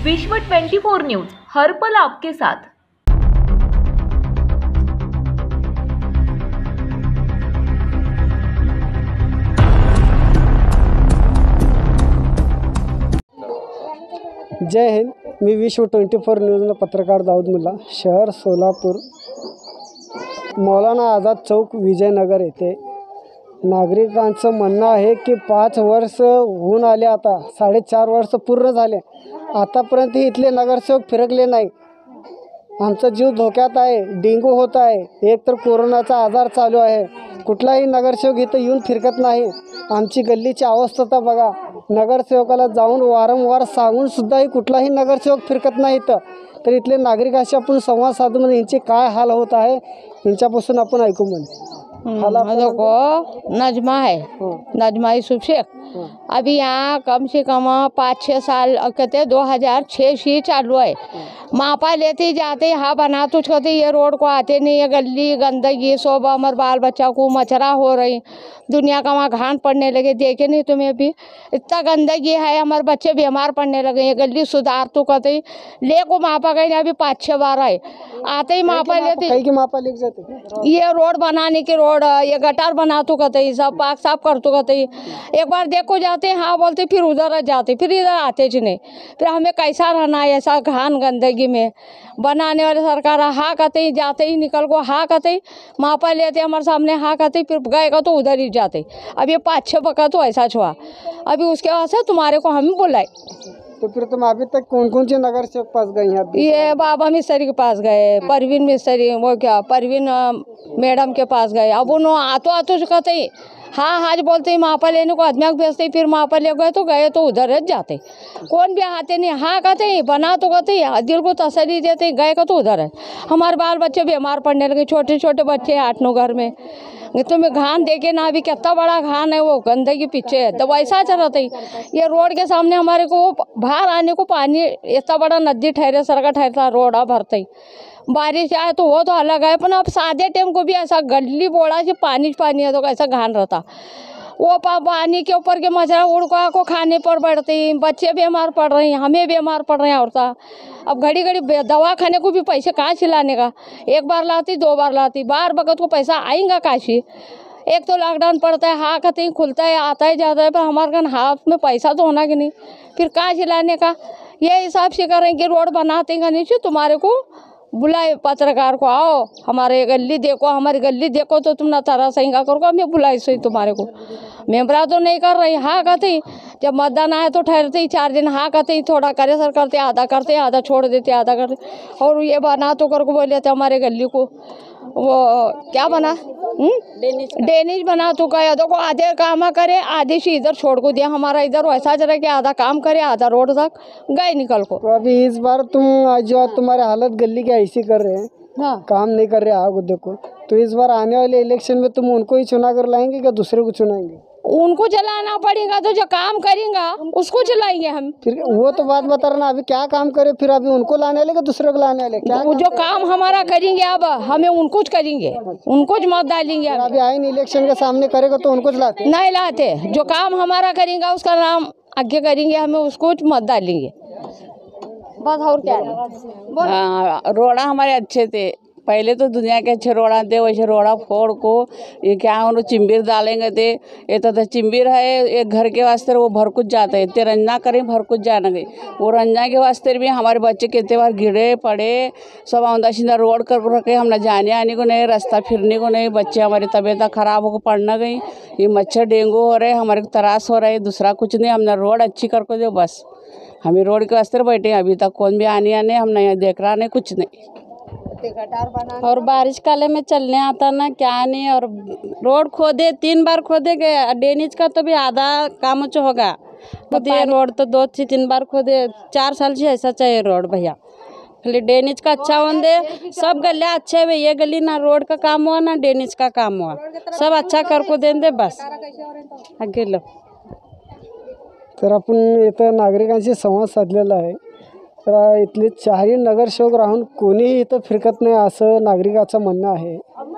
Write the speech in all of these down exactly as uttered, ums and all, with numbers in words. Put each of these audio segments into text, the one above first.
विश्व चौबीस न्यूज हर पल आपके साथ। जय हिंद। मी विश्व चोवीस न्यूजला पत्रकार दाऊद मुल्ला, शहर सोलापूर, मौलाना आझाद चौक, विजयनगर येथे नागरिकांचं म्हणणं आहे की पाच वर्ष होऊन आले, आता साडेचार वर्ष पूर्ण झाले, आतापर्यंत इथले नगरसेवक फिरकले नाही। आमचा जीव धोक्यात आहे, डेंगू होत आहे, एक तर कोरोनाचा आजार चालू आहे, कुठलाही नगरसेवक इथं येऊन फिरकत नाही। आमची गल्लीची अवस्था तर बघा, नगरसेवकाला जाऊन वारंवार सांगून सुद्धाही कुठलाही नगरसेवक फिरकत नाही इथं। तर इथले नागरिकांशी आपण संवाद साधून म्हणजे यांचे काय हाल होत आहे यांच्यापासून आपण ऐकू म्हणजे देखो नजमा है, नजमा यूसुफ शेख। अभी यहाँ कम से कम पाँच छः साल कहते दो हजार छः से चालू है। मापा लेते जाते, हाँ बना तो कहते ये रोड को आते नहीं, ये गली गंदगी सब हमारे बाल बच्चा को मच्छरा हो रही, दुनिया का वहाँ घान पड़ने लगे। देखे नहीं तुम्हें अभी इतना गंदगी है, हमारे बच्चे बीमार पड़ने लगे। ये गली सुधार तो कहते ले को मापा गए, अभी पाँच छः बार आए, आते ही मापा लेते, कहीं की मापा लेके जाते। ये रोड बनाने के रोड, ये गटार बना तो कहते सब पाक साफ कर तो कहते एक बार देखो जाते, हाँ बोलते, फिर उधर जाते, फिर इधर आते ज नहीं। फिर हमें कैसा रहना है ऐसा घान गंदगी में। बनाने वाले सरकार हाँ कहते ही जाते ही निकल को, हाँ कहते ही मापा लेते हमारे सामने, हाँ कहते फिर गएगा तो उधर ही जाते। अब ये पाँच छः बका तो ऐसा छुआ, अभी उसके बाद से तुम्हारे को हम बुलाए। तो फिर तुम अभी तक कौन कौन से नगर सेवक पास गई हैं? ये बाबा मिस्त्री के पास गए, परवीन मिस्त्री, वो क्या परवीन मैडम के पास गए। अब उन्होंने आतो आतो कहते ही हाँ हाँ बोलते ही मापा लेने को आदमी भेजते, फिर मापा ले गए तो गए तो उधर जाते, कौन भी आते नहीं, हाँ कहते ही बना तो कहते ही दिल को तसल्ली देते, गए का तो उधर है। हमारे बाल बच्चे बीमार पड़ने लगे, छोटे छोटे बच्चे आठ नौ घर में। तुम्हें घान देखे ना, अभी कितना बड़ा घान है, वो गंदगी पीछे है, तो वैसा चल रहा था। ये रोड के सामने हमारे को बाहर आने को पानी, इतना बड़ा नदी ठहरे, सड़का ठहरता, रोड भरते ही बारिश आए तो वो तो अलग है, पर अब सादे टाइम को भी ऐसा गली बोड़ा से पानी पानी है तो ऐसा घान रहता। वो पानी के ऊपर के मच्छर उड़का को खाने पर बढ़ते, बच्चे बीमार पड़ रहे हैं, हमें बीमार पड़ रहे हैं औरता। अब घड़ी घड़ी दवा खाने को भी पैसे कहाँ से लाने का, एक बार लाती दो बार लाती, बार बगत को पैसा आएगा काशी। एक तो लॉकडाउन पड़ता है, हाँ कहते ही खुलता है, आता है जाता है, पर हमारे घर हाथ में पैसा तो होना कि नहीं, फिर कहाँ से लाने का। ये हिसाब से करेंगे, रोड बनाते हैं नीचे, तुम्हारे को बुलाए पत्रकार को, आओ हमारे गली देखो, हमारी गली देखो तो तुम ना तारा सही का करो, हमें बुलाए सही तुम्हारे को। मेम्बरा तो नहीं कर रही, हाँ कहते जब मतदान आए तो ठहरते ही चार दिन, हाँ कहते थोड़ा करे सर करते, आधा करते आधा छोड़ देते, आधा करते। और ये बना तो कर को बोले थे हमारे गली को, वो क्या बना डेनिज बना तो गया, देखो आधे काम करे, आधे से इधर छोड़ को दिया। हमारा इधर वैसा जरा कि आधा काम करे, आधा रोड तक गए निकल को। तो अभी इस बार तुम जो तुम्हारे हालत गली की ऐसी कर रहे हैं, हाँ, काम नहीं कर रहे आग देखो, तो इस बार आने वाले इलेक्शन में तुम उनको ही चुना कर लाएंगे क्या दूसरे को चुनाएंगे? उनको चलाना पड़ेगा, तो जो काम करेंगे उसको चलाएंगे हम। फिर वो तो बात बता रहे ना, अभी क्या काम करे, फिर अभी उनको लाने वाले दूसरे को लाने वाले क्या? जो काम हमारा करेंगे अब हमें उनको करेंगे, उनको मत डालेंगे। अभी आए इलेक्शन के सामने करेगा तो उनको लाते नहीं लाते, जो काम हमारा करेंगे उसका नाम आगे करेंगे, हमें उसको मत डालेंगे बस। और क्या है, रोड़ा हमारे अच्छे थे, पहले तो दुनिया के अच्छे रोड़ा थे, वैसे रोड़ा फोड़ को ये क्या उन्होंने चिम्बिर डालेंगे थे, ये तो, तो चिम्बिर है एक घर के वास्ते वो भर कुछ जाते हैं, ते रंजना करें भर कुछ जाना गई, वो रंजना के वास्ते भी हमारे बच्चे कितने बार गिरे पड़े, सब औंदा शिंदा रोड कर रखे, हम ना जाने आने को नहीं, रास्ता फिरने को नहीं, बच्चे हमारी तबीयत खराब होकर पड़ना गई, ये मच्छर डेंगू हो रहे, हमारे तरास हो रहे, दूसरा कुछ नहीं, हमने रोड अच्छी करके दो बस। हमें रोड के वास्ते बैठे, अभी तक कौन भी आने आने हम नहीं देख रहा, नहीं कुछ नहीं। और बारिश काले में चलने आता ना क्या नहीं, और रोड खोदे तीन बार खोदे गए, डेनिज का तो भी आधा काम जो होगा, तो रोड तो दो से तीन बार खोदे, चार साल से ऐसा चाहिए रोड भैया। खाली डेनिज का अच्छा होंगे, सब गलियाँ अच्छे हुए, ये गली ना रोड का काम हुआ ना डेनिज का काम हुआ, सब अच्छा कर को देंगे बस आगे लो। तर आपण इथं नागरिकांशी संवाद साधलेला आहे, तर इथले चारही नगरसेवक राहून कोणीही इथं फिरकत नाही असं नागरिकाचं म्हणणं आहे।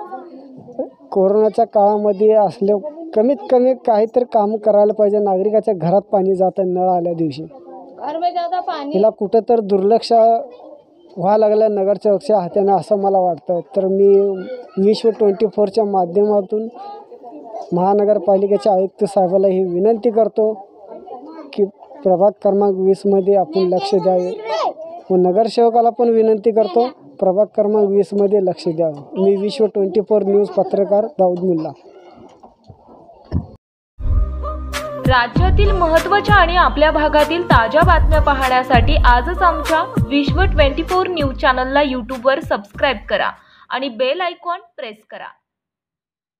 कोरोनाच्या काळामध्ये असले कमीत कमी काहीतरी काम करायला पाहिजे, नागरिकाच्या घरात पाणी जातं नळ आल्या दिवशी। घर में ज्यादा पाणी हिला कुठं तर दुर्लक्ष व्हायला लागलं नगरसेवकच्या हाताने असं मला वाटतं. तर मी विश्व ट्वेंटी फोरच्या माध्यमातून महानगरपालिकेच्या आयुक्त साहेबाला ही विनंती करतो की प्रभाग क्रमांक वीसमध्ये आपण लक्ष द्यावे व नगरसेवकाला पण विनंती करतो प्रभाग क्रमांक वीसमध्ये लक्ष द्यावं. मी विश्व ट्वेंटी फोर न्यूज पत्रकार दाऊद मुल्ला. राज्यातील महत्त्वाच्या आणि आपल्या भागातील ताज्या बातम्या पाहण्यासाठी आजच आमच्या विश्व ट्वेंटी फोर न्यूज चॅनलला यूट्यूबवर सबस्क्राईब करा आणि बेल आयकॉन प्रेस करा.